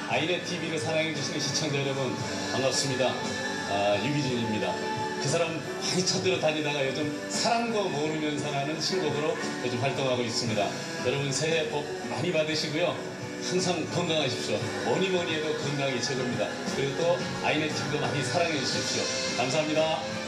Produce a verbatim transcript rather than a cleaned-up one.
아이넷 티비를 사랑해주시는 시청자 여러분 반갑습니다. 아, 유기진입니다. 그 사람 많이 찾으러 다니다가 요즘 사람과 모르면서 하는 신곡으로 요즘 활동하고 있습니다. 여러분 새해 복 많이 받으시고요. 항상 건강하십시오. 뭐니 뭐니 해도 건강이 최고입니다. 그리고 또 아이넷 티비도 많이 사랑해 주십시오. 감사합니다.